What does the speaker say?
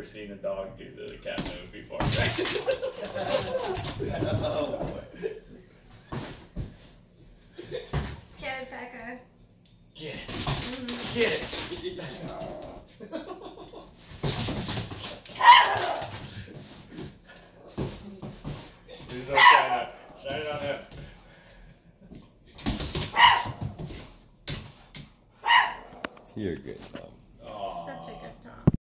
never seen a dog do the cat move before. Oh boy. Cat alpaca. Get it. Get it. There's no shine up. Shine it on him. You're good, dog.